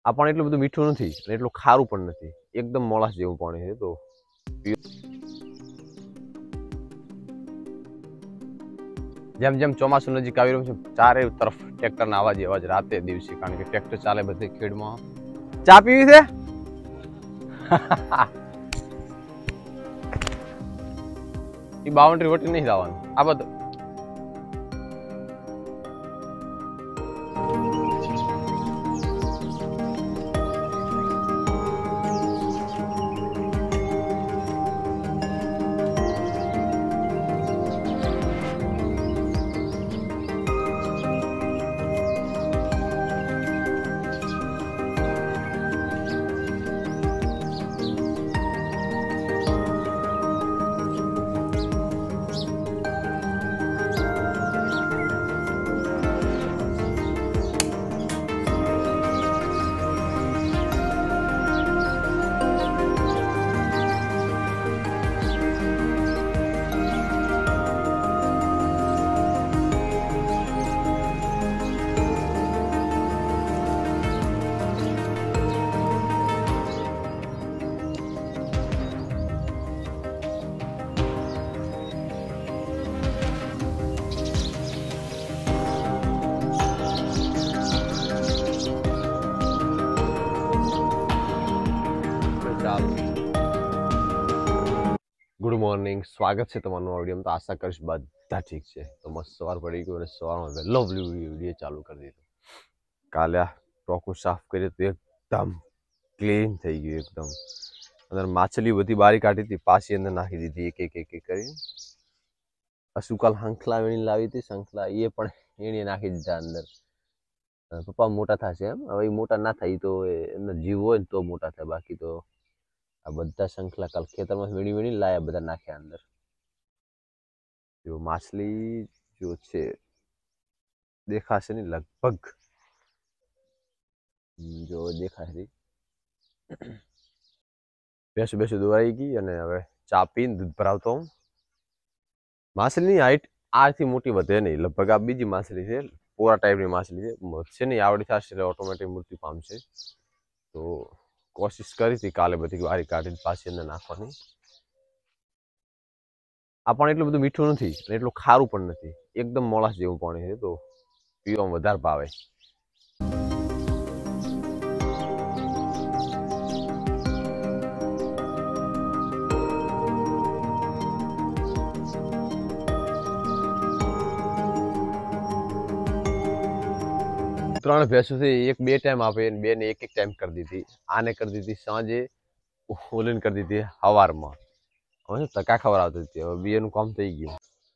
આ પાણી એટલું બધું મીઠું નથી અને એટલું ખારું પણ નથી, એકદમ મોળાશ જેવું પાણી છે. તો જેમ જેમ ચોમાસું નજીક આવી રહ્યું છે, ચારે તરફ ટ્રેક્ટરના અવાજ રાતે દિવસે, કારણ કે ટ્રેક્ટર ચાલે બધે ખેડમાં. ચા પીવી છે? એ બાઉન્ડ્રી વટી નહીં જવાનું. આ બધું ગુડ મોર્નિંગ, સ્વાગત છે તમારું ઓડિયોમાં. તો આશા કરીશ બધા ઠીક છે. તો મસ્ત સવાર પડી ગયું અને સવારમાં વહેલો વિડીયો ચાલુ કરી દીધો. કાલે આ ટોકું સાફ કર્યું તો એકદમ ક્લીન થઈ ગયું એકદમ. અંદર માછલી બધી બારી કાઢી હતી, પાછી અંદર નાખી દીધી એક એક એક કરીને. અશુકાલ શંખલા વીણી લાવી હતી, શંખલા એ પણ વીણી નાખી દીધા અંદર. પપ્પા મોટા થશે એમ, હવે એ મોટા ના થાય તો એમનો જીવ હોય ને તો મોટા થાય, બાકી તો આ બધા શંખલા કાલ ખેતરમાં વીણી વીણી લાયા, બધા નાખ્યા અંદર. જો માછલી જો છે દેખાશે ને લગભગ, જો દેખાશે. બેસું દોરાઈ ગઈ અને હવે ચા પીને દૂધ ભરાવતો હું. માછલીની હાઈટ આથી મોટી વધે નહીં, લગભગ આ બીજી માછલી છે, પોરા ટાઈપની માછલી છે. વધશે નહીં, આવડી થશે એટલે ઓટોમેટિક મૃત્યુ પામશે. તો કોશિશ કરી હતી કાલે બધી બારી કાઢીને પાછી અંદર નાખવાની. આ પાણી એટલું બધું મીઠું નથી અને એટલું ખારું પણ નથી, એકદમ મોળાશ જેવું પાણી છે. તો પીવામાં વધારે ભાવે. ત્રણ ભેંસો છે, એક બે ટાઈમ આપે, બે ને એક ટાઈમ કરી દીધી. આને કરી દીધી સાંજે, ઓલીને કરી દીધી સવારમાં. હવે ટકા ખવડાવતી હતી, હવે બે નું કામ થઈ ગયું.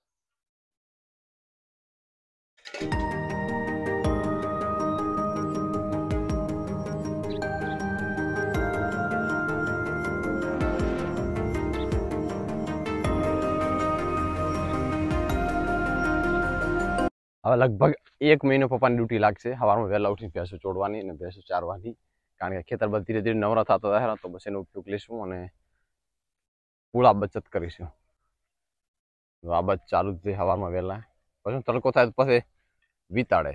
હવે લગભગ 1 મહિનો પપ્પાની ડ્યુટી લાગશે. સવારમાં વહેલા ઉઠીને ભેંસો ચોડવાની અને ભેંસો ચારવાની, કારણ કે ખેતર બધ ધીરે ધીરે નવરા થતા હતા, તો બસ એનો ઉપયોગ લઈશું અને પૂળા બચત કરીશું. આ બચ ચાલુ જ થઈ સવારમાં વહેલા, પછી તડકો થાય તો પછી વિતાડે.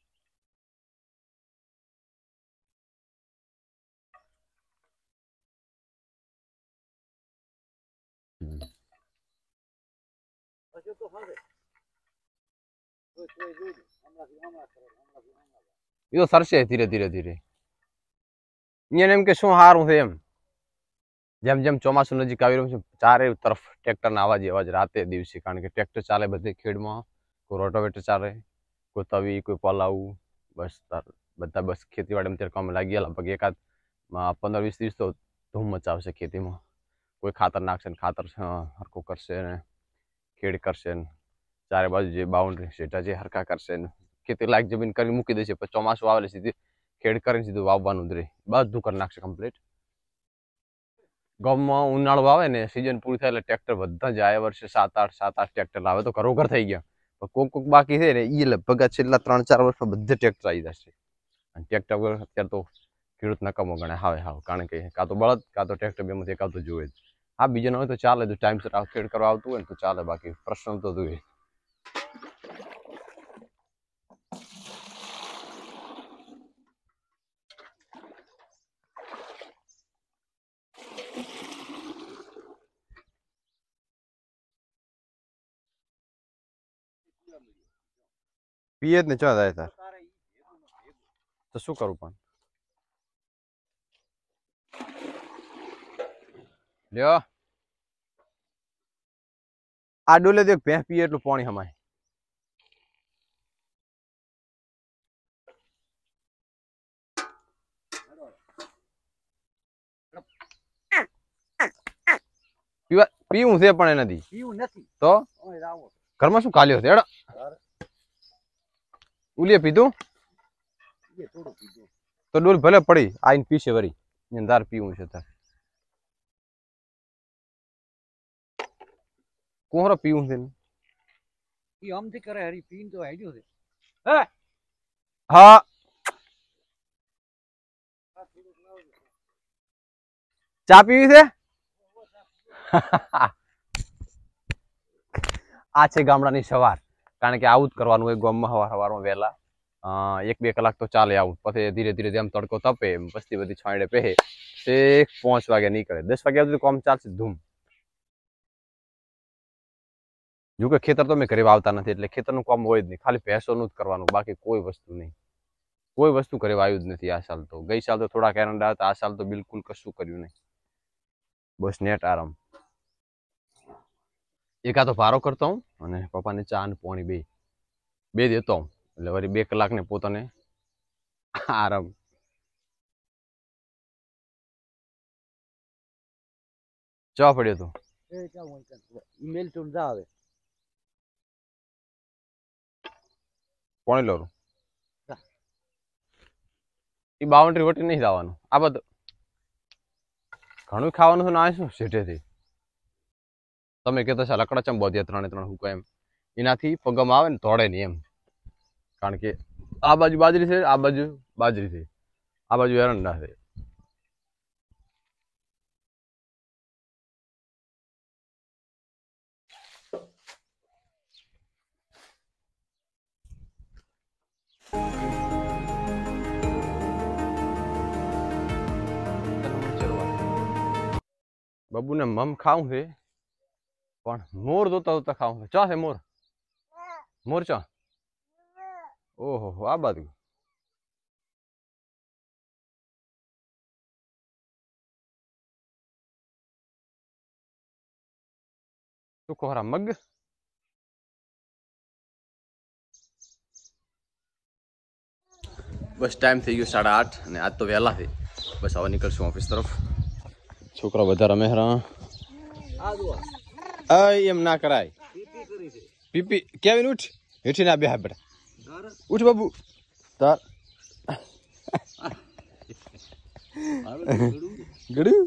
એ તો સરશે ધીરે ધીરે. અહીંયા એમ કે શું સારું છે એમ. જેમ જેમ ચોમાસું નજીક આવી રહ્યું છે, ચારે તરફ ટ્રેક્ટરના અવાજ રાતે દિવસે, કારણ કે ટ્રેક્ટર ચાલે બધે ખેડમાં. કોઈ રોટોવેટર ચાલે, કોઈ તવી, કોઈ પલાવું, બસ બધા બસ ખેતીવાડીમાં ત્યારે કામ લાગી ગયા. લગભગ એકાદ 15-20 દિવસ તો ધૂમ મચાવશે ખેતીમાં. કોઈ ખાતર નાખશે ને ખાતર હરખું કરશે ને ખેડ કરશે ને ચારે બાજુ જે બાઉન્ડ્રી સેટા જે હરખા કરશે ને ખેતી લાયક જમીન કરી મૂકી દેશે. પછી ચોમાસું આવે સીધી ખેડ કરીને સીધું વાવવાનું જ રહે, બધું કરી નાખશે કમ્પ્લીટ. ગામમાં ઉનાળો આવે ને સિઝન પૂરી થાય એટલે ટ્રેક્ટર બધા જાય. વર્ષે 7-8 ટ્રેક્ટર લાવે તો ઘરોઘર થઈ ગયા. પણ કોક બાકી છે ને એ લગભગ છેલ્લા 3-4 વર્ષમાં બધે ટ્રેક્ટર આવી જશે. અને ટ્રેક્ટર વગર અત્યારે તો ખેડૂત નકામો ગણે હાવ, કારણ કે કાં તો બળદ કાં તો ટ્રેક્ટર બેમાંથી એકાદ તો જોઈએ જ. હા, બીજો ન હોય તો ચાલે, જો ટાઈમસર ખેડ કરવા આવતું હોય ને તો ચાલે, બાકી પ્રશ્ન તો જોઈએ. પીએ જ ને ચા જાય તાર તો શું કરું પણ લ્યો આ ડોલે દેખ ભેંસ પીએ એટલું પાણી હમાય પીવું છે પણ એ નથી તો ઘરમાં શું કાલ્યો છે ઉલીએ પીધું તો ડોલ ભલે પડી આઈને પીશે વરી તાર પીવું છે તાર કોહરો પીવું છે ઈ આમથી કરે હરી પીન તો આઈડિયો છે હા ચા પીવી છે આ છે ગામડાની સવાર કારણ કે આવું જ કરવાનું હોય ગામમાં સવારમાં વહેલા 1-2 કલાક તો ચાલે આવું પછી ધીરે ધીરે જેમ તડકો તપે પછી બધી છાંયડે પહેે 5 વાગે નીકળે 10 વાગ્યા સુધી કામ ચાલશે ધૂમ જો કે ખેતર તો મેં ઘરે વાવતા નથી એટલે ખેતરનું કામ હોય જ નહીં ખાલી ભેંસોનું જ કરવાનું બાકી કોઈ વસ્તુ નહીં કોઈ વસ્તુ ઘરે વાવ્યું જ નથી આ સાલ તો ગઈ સાલ તો થોડા એરંડા હતા આ સાલ તો બિલકુલ કશું કર્યું નહીં બસ નેટ આરામ એકાદો ભારો કરતો હું અને પપ્પાને ચા અને પાણી બે દેતો હું એટલે વળી 2 કલાક ને પોતાને આરામ ચા પડ્યો તો ઈમેલ તો જા આવે પાણી લઉં એ બાઉન્ડ્રી વટી નહીં જવાનું આ બધું ઘણું ખાવાનું છે ના શું સેઠેથી તમે કહેતા છે લકડા ચમ બોધ્યા 3 હુકા એમ એનાથી પગમ આવે ને ધોડે નહીં એમ કારણ કે આ બાજુ બાજરી છે આ બાજુ બાજરી છે આ બાજુ એરંડા છે બબુને મમ ખાવું છે પણ મોર જોતા જોતા ખાવું છે ચા છે મોર મોર ચા ઓહો આ બાજુ શું કોહરા મગ બસ ટાઈમ થઈ ગયો 8:30 અને આજ તો વહેલા છે બસ હવે નીકળશું ઓફિસ તરફ છોકરા બધા રમે એમ ના કરાય પીપી કેવીન ઉઠ હેઠી ના બે બેટા ઉઠ બાબુ તાર ગડું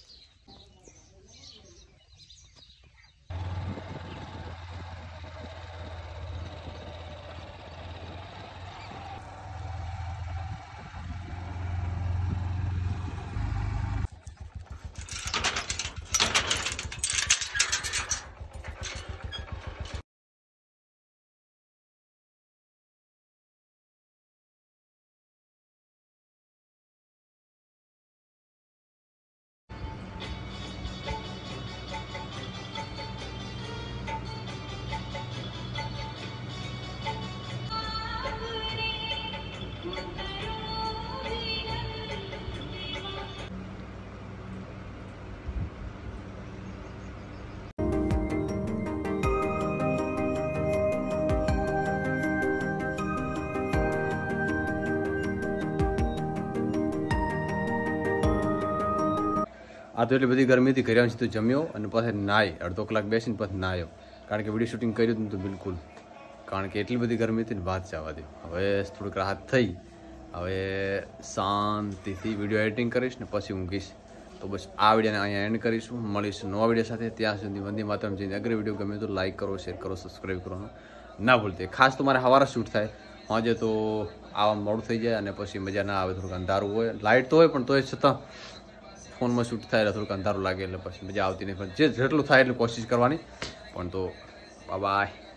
આ તો એટલી બધી ગરમી હતી ઘરે સીધું જમ્યો અને પછી નાય અડધો કલાક બેસીને પછી નાયો કારણ કે વિડીયો શૂટિંગ કર્યું હતું બિલકુલ કારણ કે એટલી બધી ગરમી હતી ને વાત જવા દે હવે થોડીક રાહત થઈ હવે શાંતિથી વિડીયો એડિટિંગ કરીશ ને પછી ઊંઘીશ તો બસ આ વિડીયોને અહીંયા એન્ડ કરીશું મળીશું નવા વિડીયો સાથે ત્યાં સુધી વંદે માતરમ જઈને અગર વિડીયો ગમે તો લાઇક કરો શેર કરો સબસ્ક્રાઈબ કરવાનું ના ભૂલતે ખાસ તો મારે સવારે શૂટ થાય સાંજે તો આવવાનું મોડું થઈ જાય અને પછી મજા ના આવે થોડુંક અંધારું હોય લાઇટ તો હોય પણ તોય છતાં ફોનમાં શૂટ થાય એટલે થોડુંક અંધારું લાગે એટલે પછી મજા આવતી નહીં પણ જેટલું થાય એટલું કોશિશ કરવાની પણ તો બાય